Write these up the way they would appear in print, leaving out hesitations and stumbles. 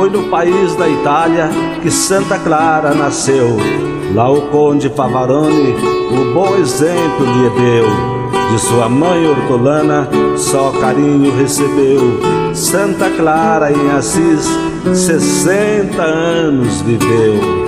Foi no país da Itália que Santa Clara nasceu. Lá o conde Favarone o bom exemplo lhe deu. De sua mãe hortolana só carinho recebeu. Santa Clara em Assis 60 anos viveu.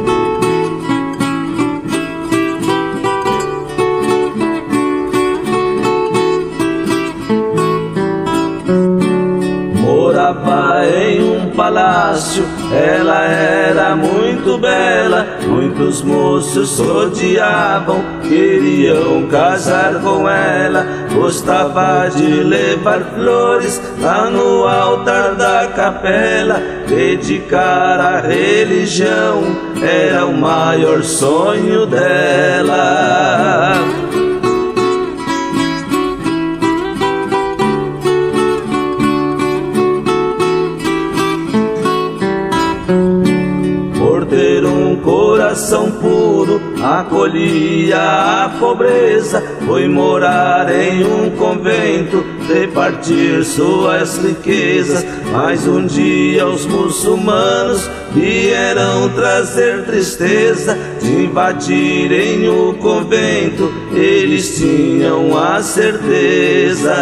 Morava em um palácio, ela era muito bela. Muitos moços odiavam, queriam casar com ela. Gostava de levar flores lá no altar da capela. Dedicar à religião era o maior sonho dela. Por ter um coração puro, acolhia a pobreza. Foi morar em um convento, repartir suas riquezas. Mas um dia os muçulmanos vieram trazer tristeza. De invadirem o convento, eles tinham a certeza.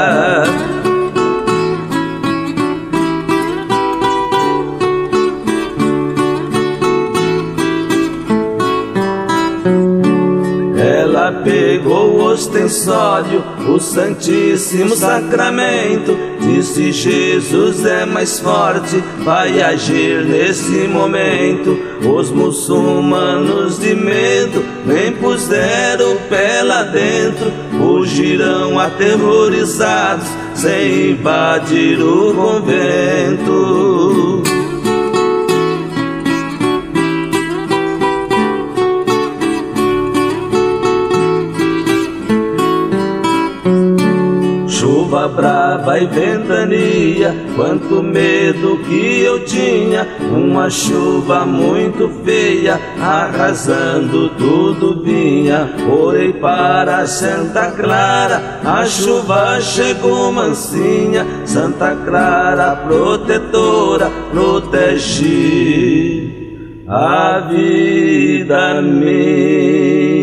Ela pegou o ostensório, o Santíssimo Sacramento. Disse: Jesus é mais forte, vai agir nesse momento. Os muçulmanos de medo nem puseram o pé lá dentro. Fugirão aterrorizados sem invadir o convento. Chuva brava e ventania, quanto medo que eu tinha. Uma chuva muito feia, arrasando tudo vinha. Orei para Santa Clara, a chuva chegou mansinha. Santa Clara protetora, protege a vida minha.